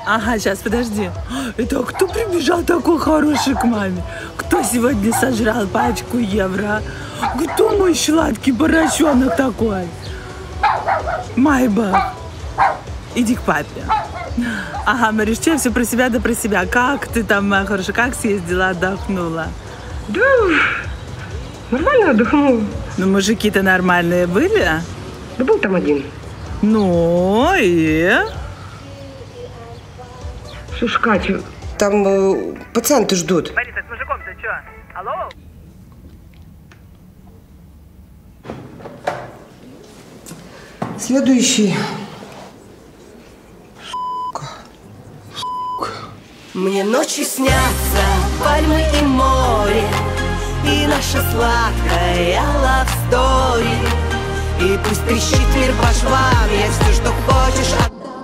Ага, сейчас, подожди. Это кто прибежал такой хороший к маме? Кто сегодня сожрал пачку евро? Кто мой сладкий поросенок такой? Майба, иди к папе. Ага, Марюшечка, все про себя да про себя. Как ты там, моя хорошая, как съездила, отдохнула? Да, нормально отдохнула. Ну, мужики-то нормальные были? Да был там один. Ну, и? Слушай, Катя, там пациенты ждут. Бориса, с мужиком-то что? Алло? Следующий. Мне ночью снятся пальмы и море, и наша сладкая love story. И пусть трещит мир по швам, я все, что хочешь.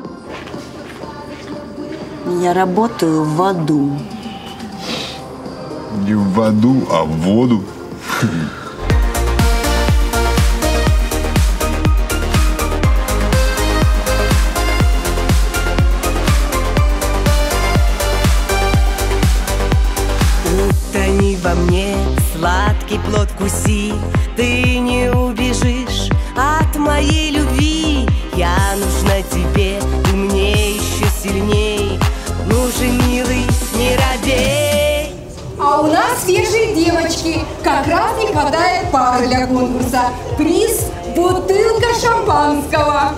Я работаю в аду. Не в аду, а в воду. Утони во мне, сладкий плод куси. Ты не убежишь от моей любви. Я нужна тебе, и мне еще сильней. Ну же, милый, не робей. А у нас свежие девочки. Как раз не хватает пары для конкурса. Приз – бутылка шампанского.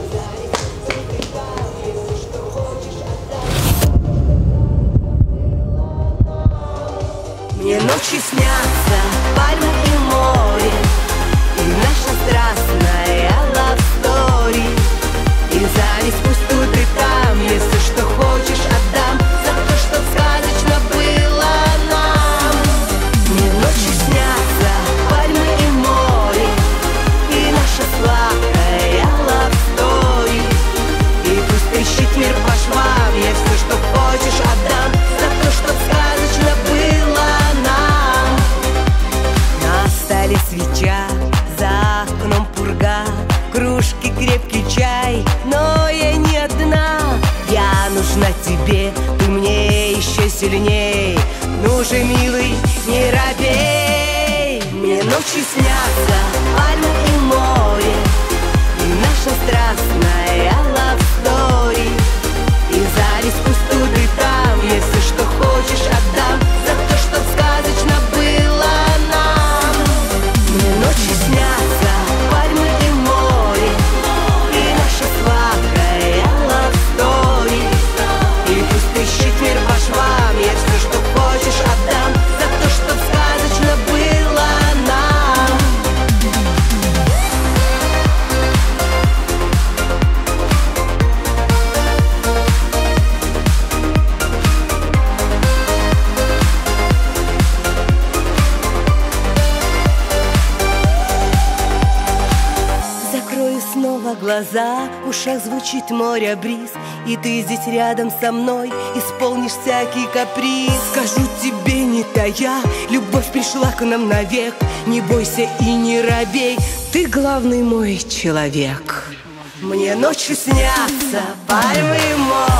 Мне ночью снятся пальмы и море, и наша страстная love story. И зависть пусть тут и там, если что хочешь, отдам за то, что сказочно было нам. Мне ночью снятся пальмы и море, и наша сладкая love story. И пусть трещит мир по швам, я все, что хочешь, отдам за то, что сказочно было нам. На столе свеча, за окном пурга, в кружке крепкий чай, но я не одна. Я нужна тебе, ты мне еще сильней. Ну же, милый, не робей. Мне ночью снятся пальмы и море, и наша страстная love story. И зависть пусть тут и там, если что хочешь, отдам за то, что сказочно было нам. Мне ночью снятся пальмы и море, и наша сладкая love story. И пусть трещит мир по швам, я все, что хочешь, отдам за то, что сказочно было нам. Закрою снова глаза, в ушах звучит море бриз, и ты здесь рядом со мной исполнишь всякий каприз. Скажу тебе, не тая, любовь пришла к нам навек. Не бойся и не робей, ты главный мой человек. Мне ночью снятся пальмы и море,